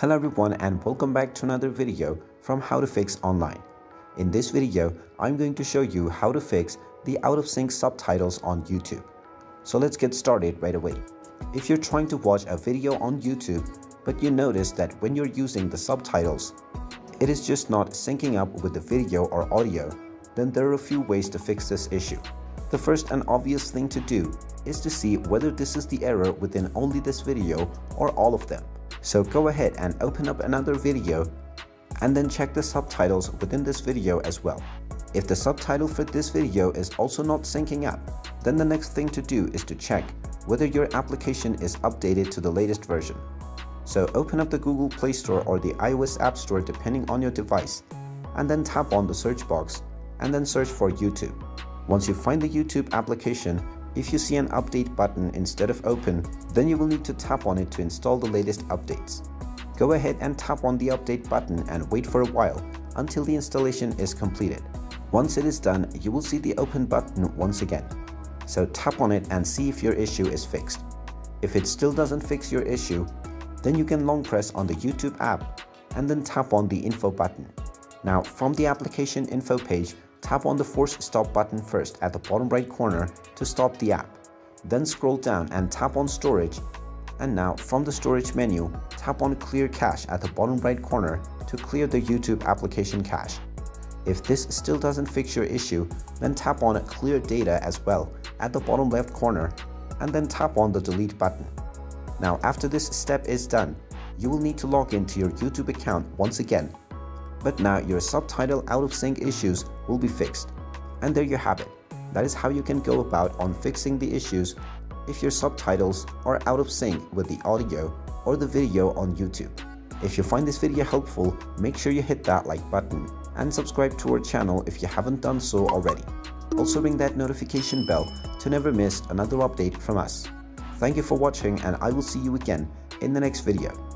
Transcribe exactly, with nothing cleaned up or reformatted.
Hello everyone and welcome back to another video from How to Fix Online. In this video, I'm going to show you how to fix the out of sync subtitles on YouTube. So let's get started right away. If you're trying to watch a video on YouTube, but you notice that when you're using the subtitles, it is just not syncing up with the video or audio, then there are a few ways to fix this issue. The first and obvious thing to do is to see whether this is the error within only this video or all of them. So go ahead and open up another video and then check the subtitles within this video as well. If the subtitle for this video is also not syncing up, then the next thing to do is to check whether your application is updated to the latest version. So open up the Google Play Store or the iOS App Store depending on your device, and then tap on the search box and then search for YouTube. Once you find the YouTube application, if you see an update button instead of open, then you will need to tap on it to install the latest updates. Go ahead and tap on the update button and wait for a while until the installation is completed. Once it is done, you will see the open button once again. So tap on it and see if your issue is fixed. If it still doesn't fix your issue, then you can long press on the YouTube app and then tap on the info button. Now from the application info page, tap on the force stop button first at the bottom right corner to stop the app. Then scroll down and tap on storage. And now from the storage menu, tap on clear cache at the bottom right corner to clear the YouTube application cache. If this still doesn't fix your issue, then tap on clear data as well at the bottom left corner and then tap on the delete button. Now after this step is done, you will need to log into your YouTube account once again. But now your subtitle out of sync issues will be fixed. And there you have it. That is how you can go about on fixing the issues if your subtitles are out of sync with the audio or the video on YouTube. If you find this video helpful, make sure you hit that like button and subscribe to our channel if you haven't done so already. Also ring that notification bell to never miss another update from us. Thank you for watching and I will see you again in the next video.